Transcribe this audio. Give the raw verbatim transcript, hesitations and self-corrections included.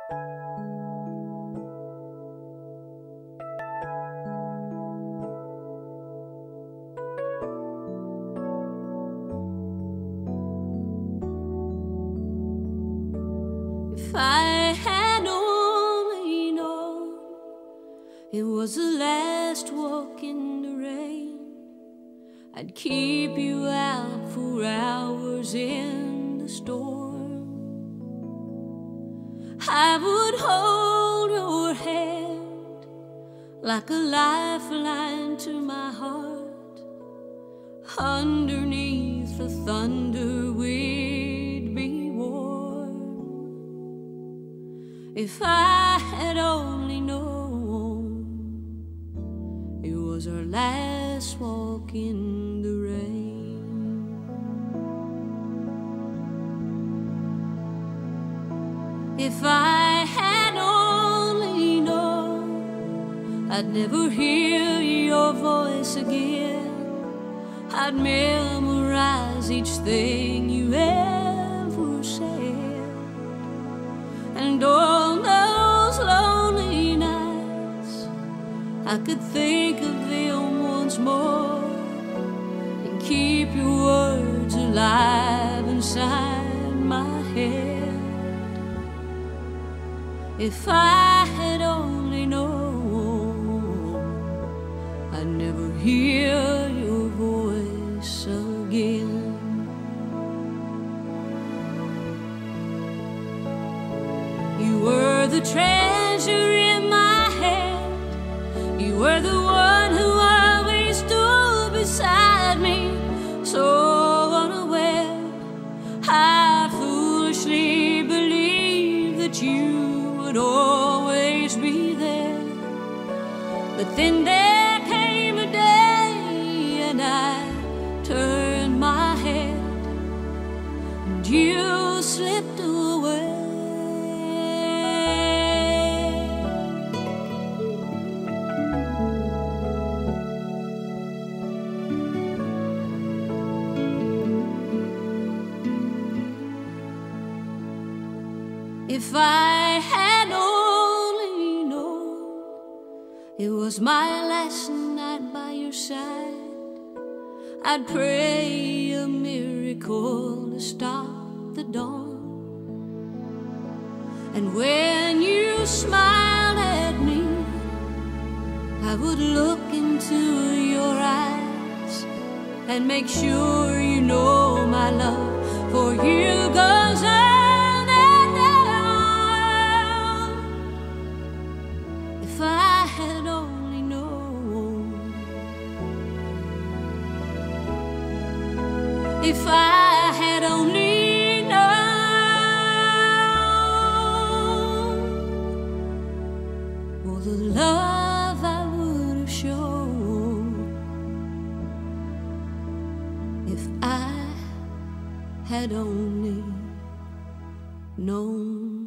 If I had only known it was the last walk in the rain, I'd keep you out for hours in the storm. I would hold your hand like a lifeline to my heart. Underneath the thunder we'd be warm. If I had only known it was our last walk in the rain. If I had only known I'd never hear your voice again, I'd memorize each thing you ever said. And on those lonely nights I could think of them once more and keep your words alive inside my head. If I had only known I'd never hear your voice again. You were the treasure in my hand. You were the one who always stood beside me. So unaware, I foolishly believed that you would always be there. But then there came a day and I turned my head and you slipped away. If I had only known it was my last night by your side, I'd pray a miracle to stop the dawn. And when you smiled at me, I would look into your eyes and make sure you know my love for you goes on. If I had only known, if I had only known, oh, the love I would have shown. If I had only known.